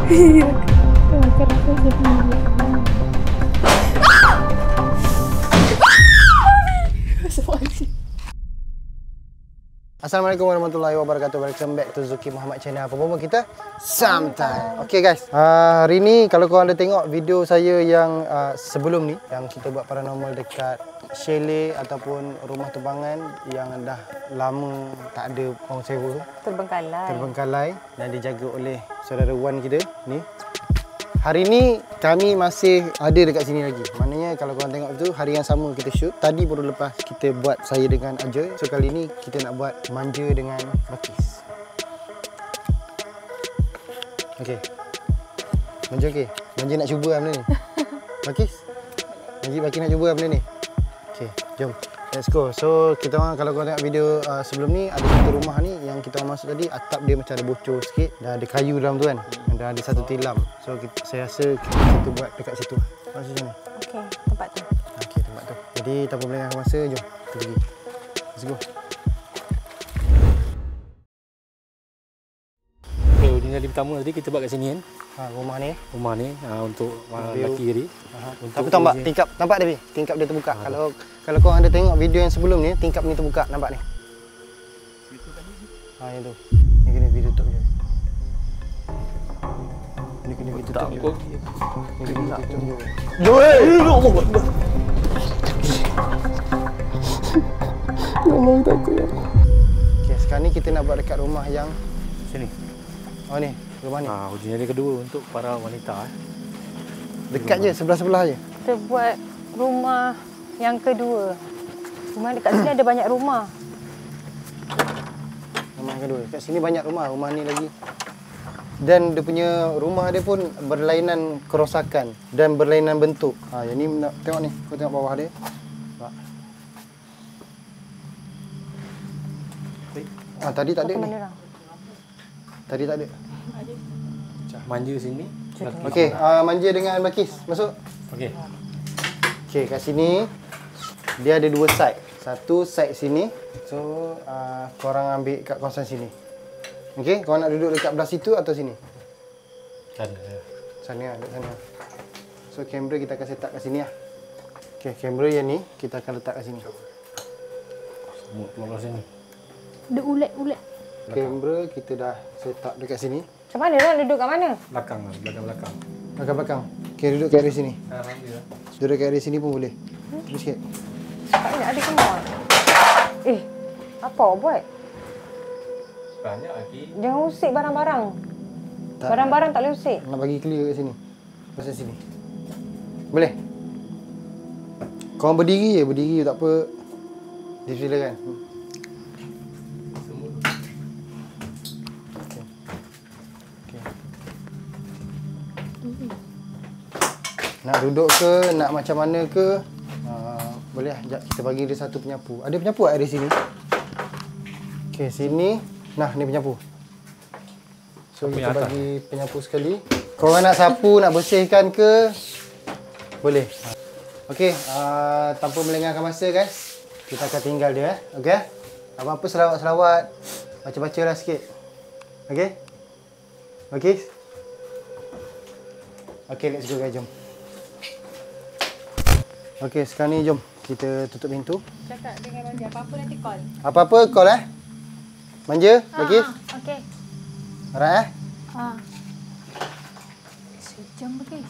Iya. Makan apa sendiri. Assalamualaikum warahmatullahi wabarakatuh. Welcome back to Zuki Muhammad Channel. Apa kita? Sometime. Okay guys, hari ni kalau korang ada tengok video saya yang sebelum ni, yang kita buat paranormal dekat chalet ataupun rumah tumpangan yang dah lama tak ada orang sewa, terbengkalai dan dijaga oleh saudara Wan kita ni. Hari ni kami masih ada dekat sini lagi. Maknanya kalau korang tengok tu, hari yang sama kita shoot. Tadi baru lepas kita buat saya dengan Ajoy. So kali ni kita nak buat manja dengan Bakis. Okey. Manja okey. Manja nak cuba lah benda ni. Bakis. Bakis nak cuba lah benda ni. Okey, jom. Let's go. So kita orang kalau korang tengok video sebelum ni, ada satu rumah ni yang kita orang masuk tadi, atap dia macam ada bocor sikit dan ada kayu dalam tu kan. Dan ada satu tilam. So saya rasa kita buat dekat situ. Masuk sini. Okey, tempat tu. Okey, tempat tu. Jadi tanpa melengahkan masa, jom kita pergi. Let's go. Okay, jadi pertama tadi kita buat kat sini kan. Rumah ni. Rumah ni untuk lelaki tadi. Tapi nampak tingkap, nampak dia ni? Tingkap dia terbuka. Kalau korang ada tengok video yang sebelum ni, tingkap ni terbuka, nampak ni. Yang tu. Ni kena video tutup je. Ni kena video tutup je. Ni kena video tutup je. Ya Allah, takut ya. Okey, sekarang ni kita nak buat dekat rumah yang Sini. Oh ni, rumah ni. Ujian kedua untuk para wanita. Dekat je, sebelah-sebelah je. Kita buat rumah yang kedua. Rumah dekat sini ada banyak rumah. Rumah yang kedua. Kat sini banyak rumah, rumah ni lagi. Dan dia punya rumah dia pun berlainan kerosakan dan berlainan bentuk. Yang ni nak tengok ni, kau tengok bawah dia. Nampak? Tadi tak ada ni. Tadi tak ada. Manja sini. Okey, manja dengan Bakis. Masuk. Okey. Okey, kat sini dia ada dua side. Satu side sini. So, korang ambil kat kawasan sini. Okey, korang nak duduk dekat belah situ atau sini? Sana. Sana, dekat sana. So, kamera kita akan set up kat sini lah. Okey, kamera yang ni kita akan letak kat sini. Semua keluar sini. Ada ulet-ulet. Kamera kita dah set up dekat sini. Macam mana nak duduk kat mana? Belakang. Belakang. Okey, duduk kat area sini. Alhamdulillah. Duduk kat area sini pun boleh. Terus sikit. Tak nak ada semua. Apa awak buat? Banyak lagi. Jangan usik barang-barang. Tak. Barang-barang tak boleh usik. Nak bagi clear kat sini. Pasal sini. Boleh? Korang berdiri je tak apa. Disilakan. Nak duduk ke, nak macam mana ke, boleh lah. Sekejap kita bagi dia satu penyapu. Ada penyapu tak di sini? Okey, sini. Nah, ni penyapu. So, kita bagi penyapu sekali. Korang nak sapu, nak bersihkan ke, boleh. Okey, tanpa melengahkan masa guys, kita akan tinggal dia. Okey? Apa-apa selawat-selawat, baca-bacalah sikit. Okey? Okey? Okey, let's go guys, jom. Okey, sekarang ni jom kita tutup pintu. Cakap dengan Manja, apa-apa nanti call. Apa-apa call Manja, Bakis? Okey. Alright Sejam Bakis.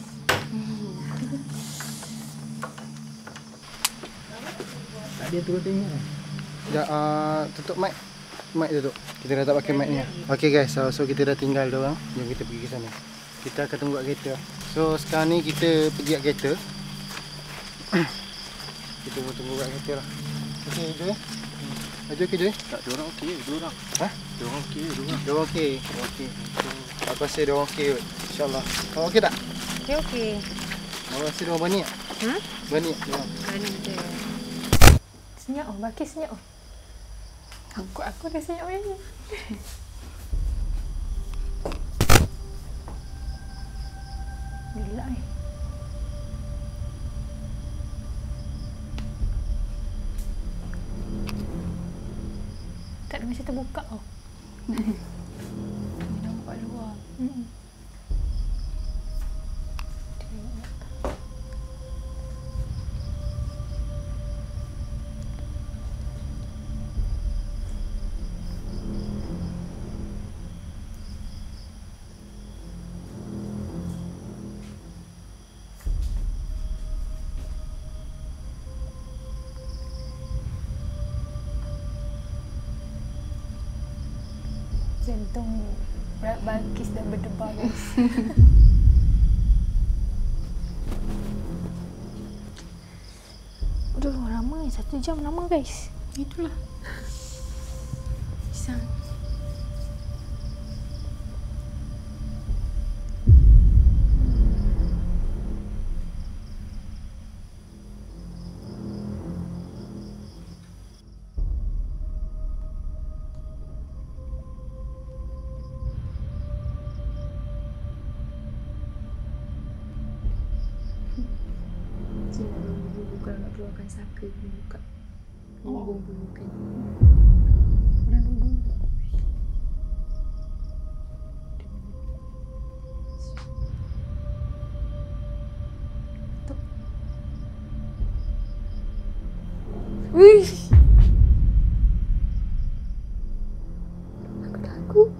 Tak dia turun tengok. Sekejap, tutup mic. Mic tutup. Kita dah tak pakai mic ni. Okey guys, so kita dah tinggal dia orang. Jom kita pergi ke sana. Kita akan tunggu kat kereta. So sekarang ni kita pergi kat kereta. Kita tunggu kat kereta lah. Okey, Joy. Joy ke Joy? Tak, dia orang okey, dua orang. Dia orang okey, dua orang. Dia okey. Okey. Aku rasa dia okey kot. InsyaAllah. Kau okey tak? Okey. Aku rasa dia orang berani tak? Berani tak? Berani je. Senyap Bakis senyap Aku dah senyap ni. Gila Tak ada macam terbuka tau. Nampak luar. Jantung Balkis dah berdebar guys. Aduh lama, 1 jam lama guys. Itulah. Pisang. Cina bumbu kalau nak keluarkan saka buka. Bumbu kan. Udah dulu. Wih. Aku takut.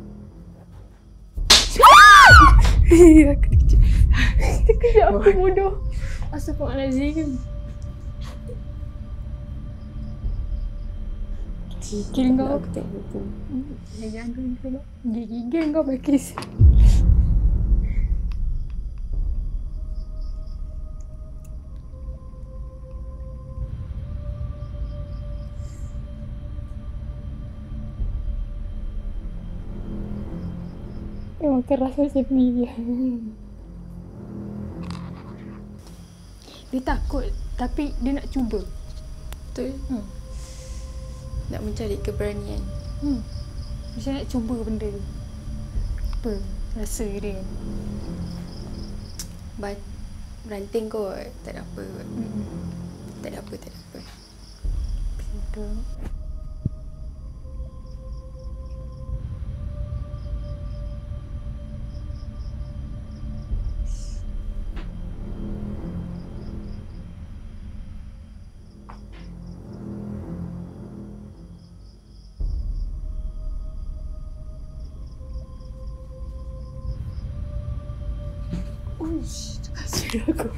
Aku terkejut. Terkejut aku bodoh. Astagfirullahaladzim. Gigil kau. Aku tak buku. Jangan tengok. Gigil kau Balkis. Memang keras macam ni. Dia takut tapi dia nak cuba. Betul. Nak mencari keberanian. Macam nak cuba benda tu. Apa rasa dia? Ranting kot. Tak ada apa. Tak ada apa. Betul. Kasih aku.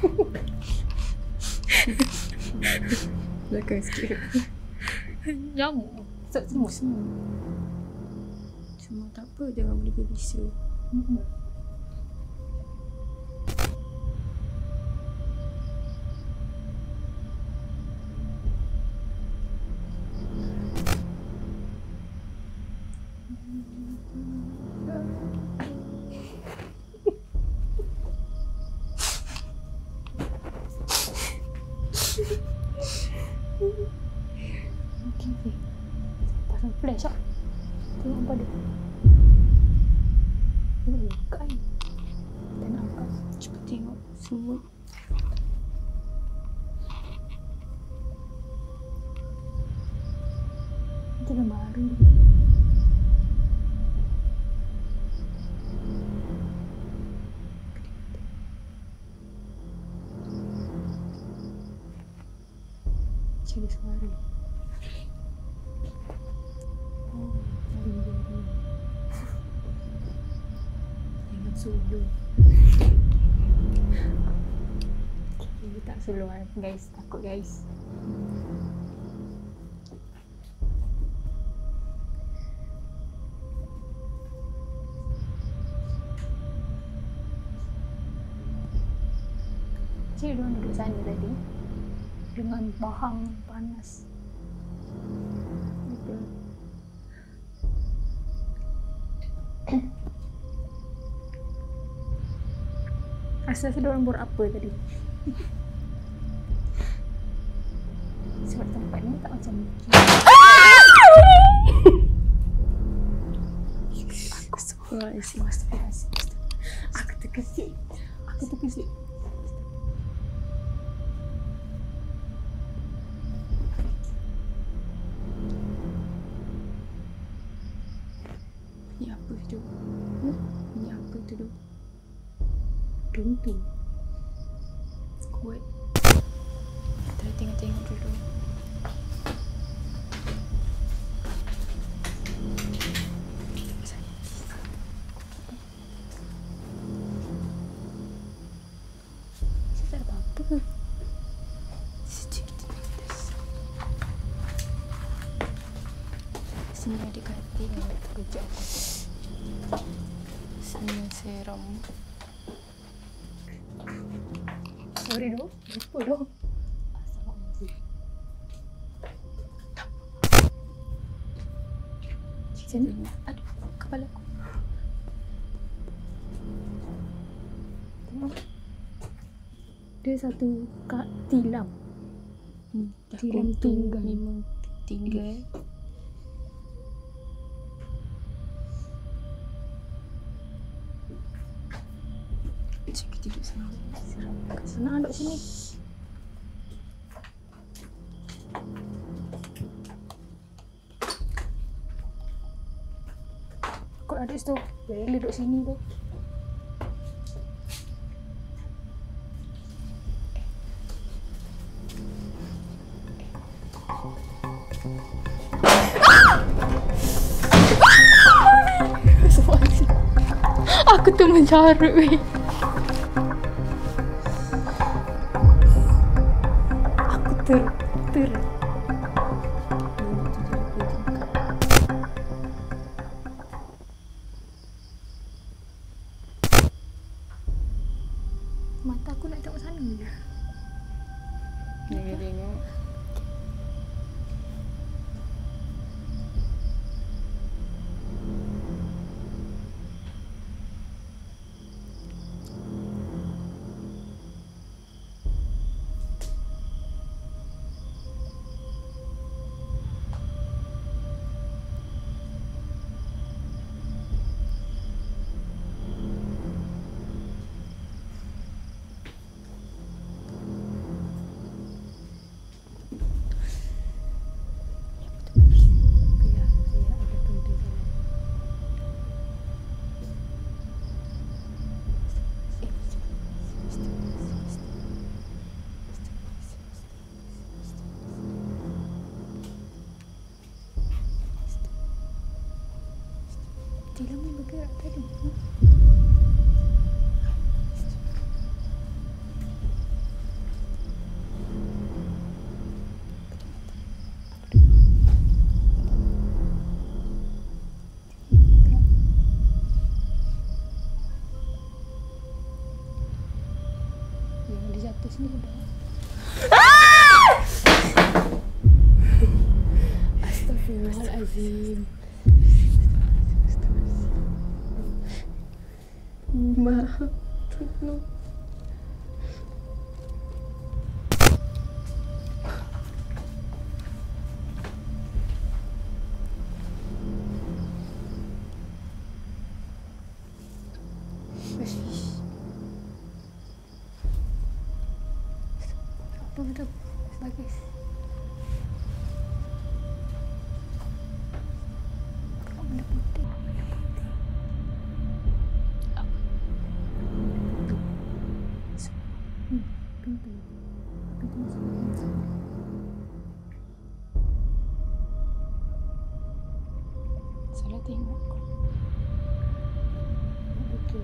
Belakang sikit. Nyamuk. Semua. Cuma tak apa. Jangan boleh berbisa. Okay. Pasang flash tak? Tengok apa dia. Tengok buka ni. Tak nak angkat. Cepat tengok semua. Itu dah baru. Cari suara. Oh, cari dia. Jangan suluh. Okay, tak suluh guys. Takut guys. Cik diorang duduk sana tadi dengan bahang panas. Betul. Rasa diorang buat apa tadi? Sebab tempat ni tak macam ni. Aku suka isi masuk. Aku terkejut. Ni apa tu? Ni apa tu duk? Tuntu. Kuat. Kita tengok dulu. Tak ada apa-apa. Sedikit di atas. Sini ada katil. Terkejut aku. Sini serum. Sorry dong, lupa dong. Sini. Aduh, kepala aku. Tengok. Dia satu kak tilam. Tilam tunggal. Memang tinggal. Cik tidur sana. Senang duduk sini. Kau ada situ. Boleh duduk sini tu. Aku tu mencarut weh. Aku ter. Mata aku nak tengok sana je. Tengok. Tilam ni bergerak tadi. Yang dia jatuh sini dah. Astagfirullahalazim. Maaf. Tolong. Betul. Bagus. Kau benda putih. Pintu. Salah tengok. Betul.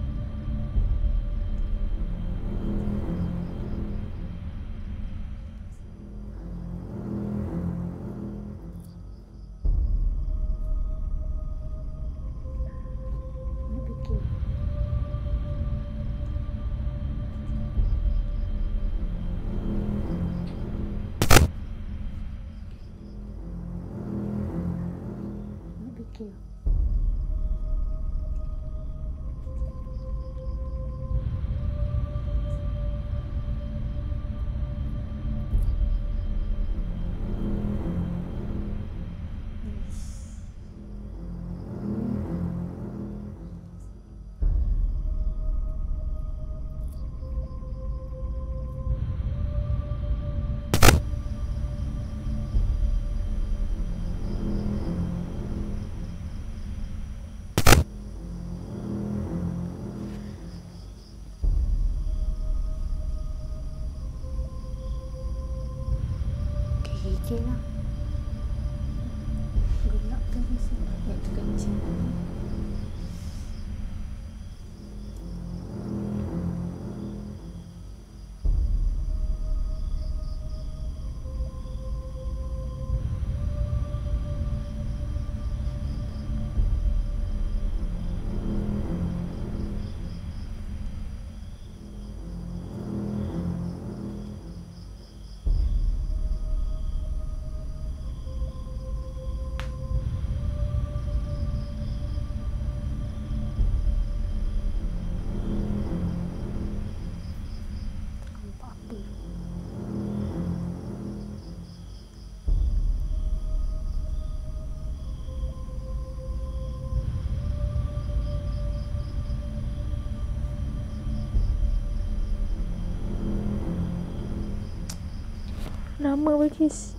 Betul. Betul. Kecil lah. Gelap tu mesti. Yang tu kecil. Lama Balkis.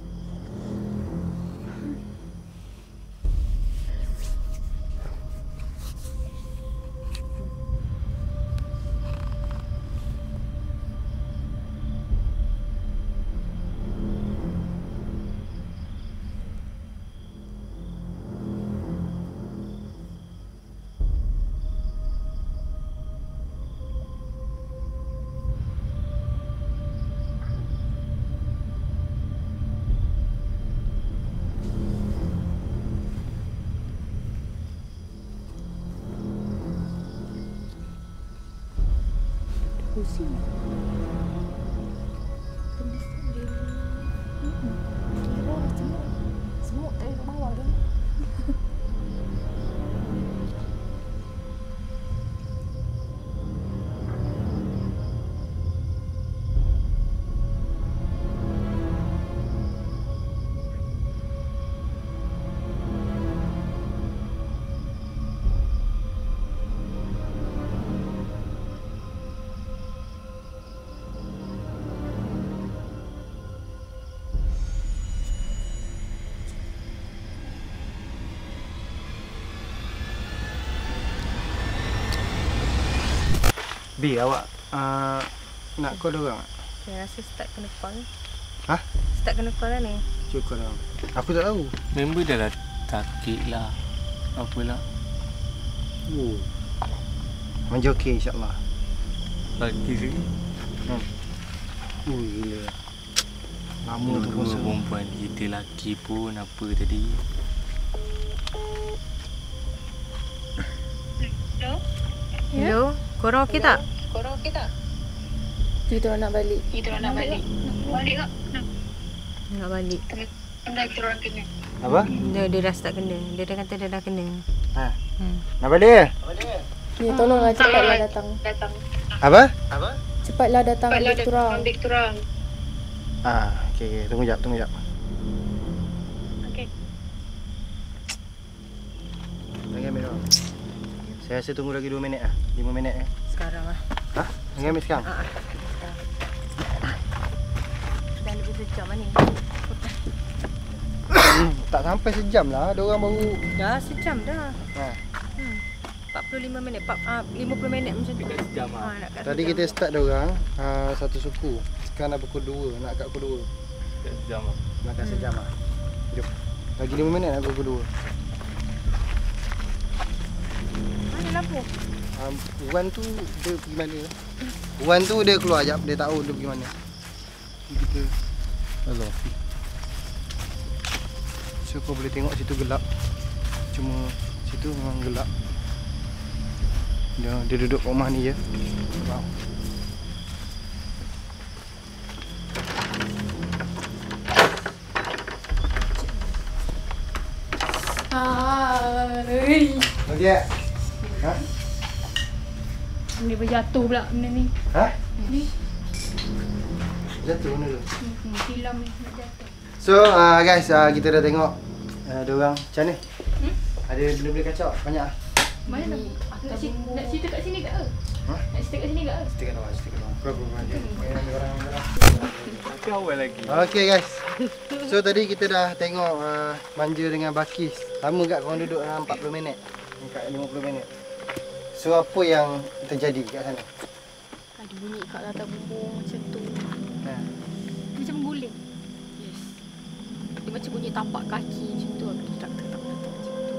Pusing. Semut dari bawah tu. B, awak nak call orang tak? Saya rasa start kena call. Hah? Start kena call lah ni. Cuba call orang. Aku tak tahu. Member dah lah sakit lah. Apalah. Oh. Manja okey insyaAllah. Lagi sini. Gila. Lama tu Dua puasa. perempuan kita lelaki pun apa tadi. Hello? Korang okey tak? Kita orang nak balik. Nak balik. Apa? Dia dah start kena. Dia dah kata dia dah kena. Ha. Nak balik? Ni tolonglah cepatlah datang. Apa? Cepatlah datang ambil turang. Okey. Tunggu jap. Lagi ambil orang. Saya rasa tunggu lagi 2 minit lah. 5 minit eh. Sekarang lah. Ha? Lagi ambil sekarang? Dah lebih sejam lah ni. Tak sampai sejam lah. Ada orang baru. Dah sejam dah. Ha. 45 minit. 50 minit macam tu. Sejam lah. Nak kat Tadi sejam. kita start dia orang satu suku. Sekarang dah pukul 2. Nak kat pukul 2. Sejam lah. Nak kat sejam lah. Jom. Lagi 5 minit nak pukul 2. Mana lampu? Wan tu dia pergi mana? Wan tu dia keluar jap. Dia tahu dia pergi mana. Kita Allah. so kau boleh tengok situ gelap. Cuma situ memang gelap. Dia duduk kat rumah ni je. Wow. Okey. Ha? Dia berjatuh pula benda ni. Ha? Ni. Jatuh mana tu? Tilam ni nak jatuh. So guys, kita dah tengok ada orang macam ni. Ada benda-benda kacau banyak ah. Mana nak? Nak cerita kat sini ke? Ha? Nak cerita kat sini ke? Cerita kat luar. Kau je. Main orang. Tapi awal lagi. Okey guys. So tadi kita dah tengok manja dengan Balkis. Lama kat korang duduk dalam 40 minit. Dekat 50 minit. So apa yang terjadi kat sana? Ada bunyi kat latar bumbung macam tu. Ha. Macam guling. Yes. Dia macam bunyi tapak kaki macam tu. Tak macam tu.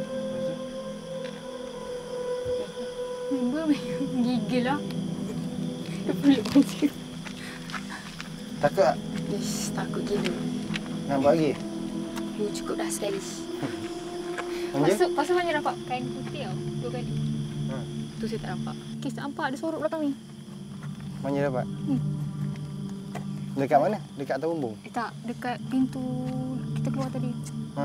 Member gigil lah. Dia peluk macam. Takut tak? Yes, takut gila. Nak buat lagi? Cukup dah sekali. Manja? Pasal hanya nampak kain putih tau. 2 kali. Ha. Tu saya tak nampak. Kes tak nampak ada sorok belakang ni. Manja dapat? Dekat mana? Dekat atas bumbung? Tak, dekat pintu kita keluar tadi. Ha.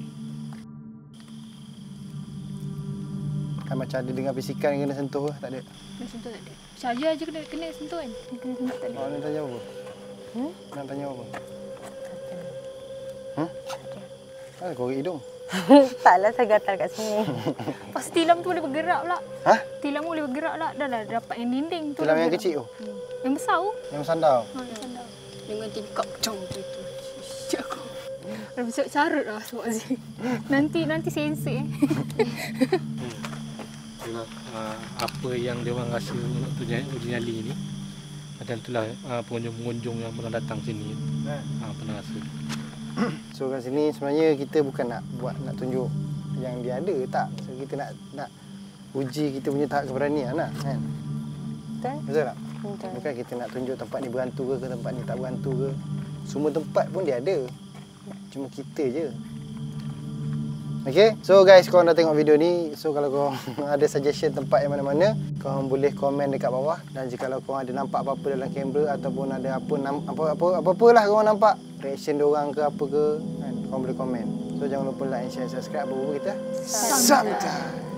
Kan macam ada dengar bisikan kena sentuh ke? Tak ada? Kena sentuh tak ada. Saja je kena sentuh kan. Kena sentuh tak ada. Awak nak tanya apa? Nak tanya apa? Kau hidung? Taklah saya gatal kat sini. Pas tilam tu boleh bergerak pula. Ha? Tilam boleh bergerak pula. Dah dapat yang dinding tu. Tilam dah yang bergerak. kecil tu? Yang besar tu. Yang sandar? Ha, yang sandar. Dengan tingkap cong gitu. Episod carut lah sebab nanti sensei. Itulah apa yang dia orang rasa untuk uji nyali ni. Dan itulah pengunjung-pengunjung yang pernah datang sini pernah rasa. So kat sini sebenarnya kita bukan nak tunjuk yang dia ada, tak. So kita nak uji kita punya tahap keberanian lah kan. Betul tak? Betul. Bukan kita nak tunjuk tempat ni berantu ke tempat ni tak berantu ke. Semua tempat pun dia ada. Cuma kita je. Okay, so guys, korang dah tengok video ni. So kalau korang ada suggestion tempat yang mana-mana, korang boleh komen dekat bawah. Dan jika korang ada nampak apa-apa dalam kamera ataupun ada apa-apalah korang nampak, reaction diorang ke apa ke, kan, korang boleh komen. So jangan lupa like, share, subscribe. Apa-apa kita Santai.